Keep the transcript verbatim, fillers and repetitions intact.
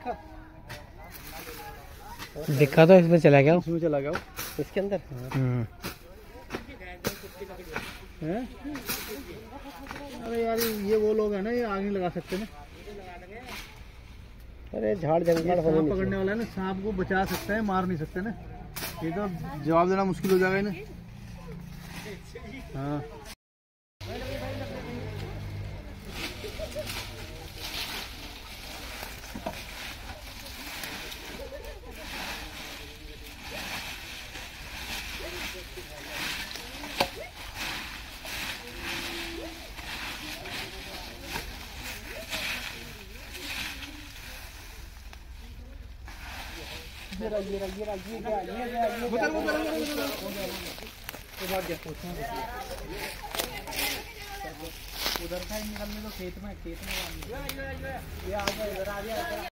दिखा तो इसमें चला गया, इसमें चला गया इसके अंदर। हैं? अरे यार ये वो लोग हैं ना, ये आग नहीं लगा सकते ना। अरे झाड़ जंगल सांप पकड़ने वाला है ना, सांप को बचा सकते हैं, मार नहीं सकते ना। ये तो जवाब देना मुश्किल हो जाएगा इन्हें। हाँ गिरा गिरा गिरा गिरा गिरा उधर साइड निकलने तो खेत में खेत में ये आ गया इधर आ गया।